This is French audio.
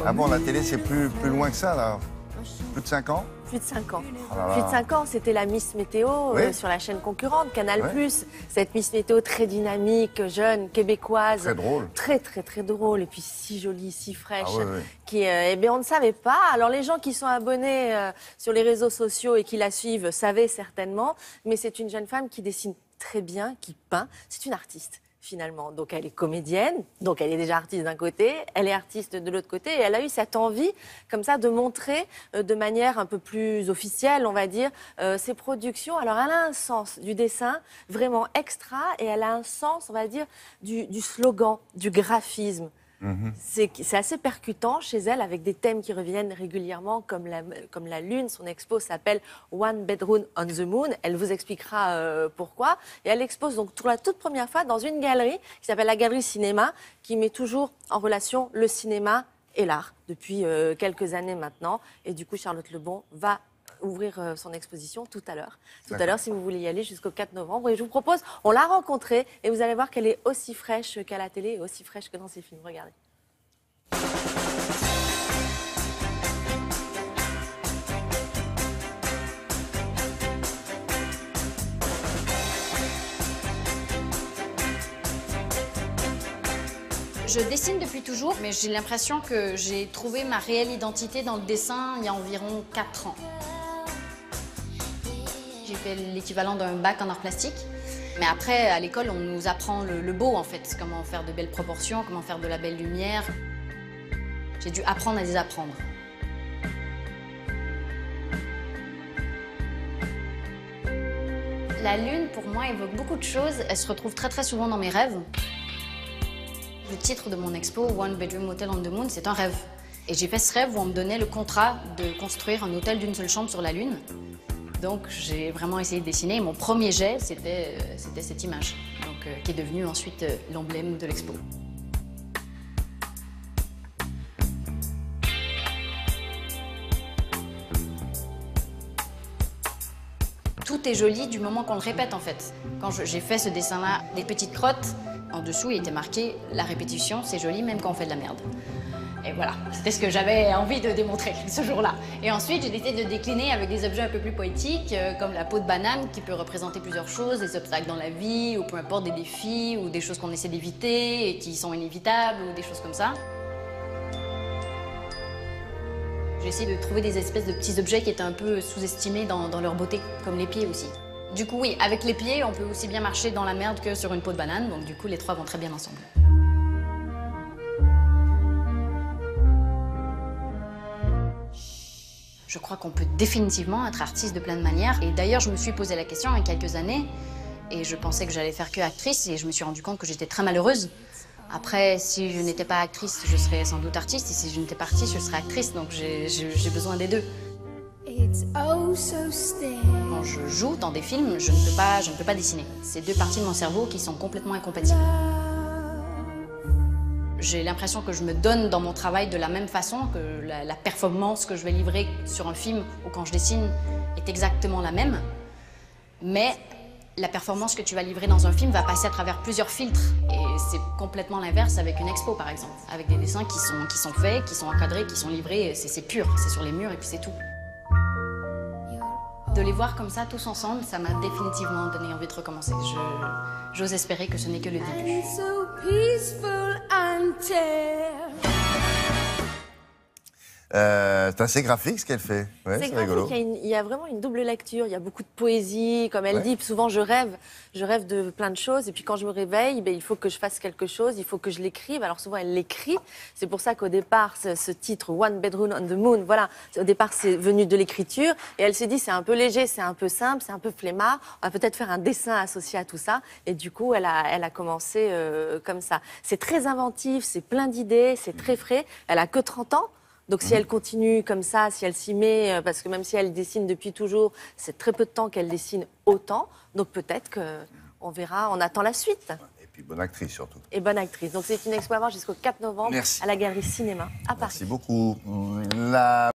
Ah bon, la télé, c'est plus loin que ça, là? Plus de 5 ans? Plus de 5 ans. Oh là là. Plus de 5 ans, c'était la Miss Météo Oui. sur la chaîne concurrente, Canal+. Ouais. Cette Miss Météo très dynamique, jeune, québécoise. Très drôle. Très, très, très drôle. Et puis si jolie, si fraîche. Ah oui, oui. Qui, eh bien, on ne savait pas. Alors les gens qui sont abonnés sur les réseaux sociaux et qui la suivent savaient certainement. Mais c'est une jeune femme qui dessine très bien, qui peint. C'est une artiste. Finalement. Donc elle est comédienne, donc elle est déjà artiste d'un côté, elle est artiste de l'autre côté, et elle a eu cette envie, comme ça, de montrer de manière un peu plus officielle, on va dire, ses productions. Alors elle a un sens du dessin vraiment extra, et elle a un sens, on va dire, du slogan, du graphisme. C'est assez percutant chez elle, avec des thèmes qui reviennent régulièrement, comme la Lune. Son expo s'appelle One Bedroom on the Moon. Elle vous expliquera pourquoi. Et elle expose donc pour la toute première fois dans une galerie qui s'appelle la Galerie Cinéma, qui met toujours en relation le cinéma et l'art depuis quelques années maintenant. Et du coup, Charlotte Lebon va ouvrir son exposition tout à l'heure. Tout à l'heure, si vous voulez y aller, jusqu'au 4 novembre. Et je vous propose, on l'a rencontrée et vous allez voir qu'elle est aussi fraîche qu'à la télé et aussi fraîche que dans ses films. Regardez. Je dessine depuis toujours, mais j'ai l'impression que j'ai trouvé ma réelle identité dans le dessin il y a environ 4 ans. J'ai fait l'équivalent d'un bac en arts plastiques. Mais après, à l'école, on nous apprend le beau, en fait. Comment faire de belles proportions, comment faire de la belle lumière. J'ai dû apprendre à désapprendre. La lune, pour moi, évoque beaucoup de choses. Elle se retrouve très, très souvent dans mes rêves. Le titre de mon expo, One Bedroom Hotel on the Moon, c'est un rêve. Et j'ai fait ce rêve où on me donnait le contrat de construire un hôtel d'une seule chambre sur la Lune. Donc j'ai vraiment essayé de dessiner. Et mon premier jet, c'était cette image, donc, qui est devenue ensuite l'emblème de l'expo. Tout est joli du moment qu'on le répète, en fait. Quand j'ai fait ce dessin-là, des petites crottes, en dessous, il était marqué « La répétition, c'est joli même quand on fait de la merde ». Et voilà, c'était ce que j'avais envie de démontrer ce jour-là. Et ensuite, j'ai décidé de décliner avec des objets un peu plus poétiques, comme la peau de banane, qui peut représenter plusieurs choses, des obstacles dans la vie, ou peu importe, des défis, ou des choses qu'on essaie d'éviter et qui sont inévitables, ou des choses comme ça. J'ai essayé de trouver des espèces de petits objets qui étaient un peu sous-estimés dans leur beauté, comme les pieds aussi. Du coup, oui, avec les pieds, on peut aussi bien marcher dans la merde que sur une peau de banane, donc du coup, les trois vont très bien ensemble. Je crois qu'on peut définitivement être artiste de plein de manières. Et d'ailleurs, je me suis posé la question il y a quelques années, et je pensais que j'allais faire que actrice, et je me suis rendu compte que j'étais très malheureuse. Après, si je n'étais pas actrice, je serais sans doute artiste, et si je n'étais pas artiste, je serais actrice, donc j'ai besoin des deux. Quand je joue dans des films, je ne peux pas dessiner. C'est deux parties de mon cerveau qui sont complètement incompatibles. J'ai l'impression que je me donne dans mon travail de la même façon, que la performance que je vais livrer sur un film ou quand je dessine est exactement la même. Mais la performance que tu vas livrer dans un film va passer à travers plusieurs filtres. Et c'est complètement l'inverse avec une expo, par exemple. Avec des dessins qui sont faits, qui sont encadrés, qui sont livrés, c'est pur, c'est sur les murs et puis c'est tout. De les voir comme ça, tous ensemble, ça m'a définitivement donné envie de recommencer. J'ose espérer que ce n'est que le début. C'est assez graphique ce qu'elle fait. Ouais, C'est rigolo. graphique, il y a vraiment une double lecture, il y a beaucoup de poésie, comme elle dit, souvent je rêve de plein de choses, et puis quand je me réveille, ben, il faut que je fasse quelque chose, il faut que je l'écrive, alors souvent elle l'écrit, c'est pour ça qu'au départ, ce titre, One Bedroom on the Moon, voilà, au départ c'est venu de l'écriture, et elle s'est dit c'est un peu léger, c'est un peu simple, c'est un peu flemmard, on va peut-être faire un dessin associé à tout ça, et du coup elle a commencé comme ça. C'est très inventif, c'est plein d'idées, c'est très frais, elle a que 30 ans, donc si elle continue comme ça, si elle s'y met, parce que même si elle dessine depuis toujours, c'est très peu de temps qu'elle dessine autant. Donc peut-être qu'on verra, on attend la suite. Et puis bonne actrice surtout. Et bonne actrice. Donc c'est une expo à voir jusqu'au 4 novembre à la Galerie Cinéma à Paris. Merci beaucoup.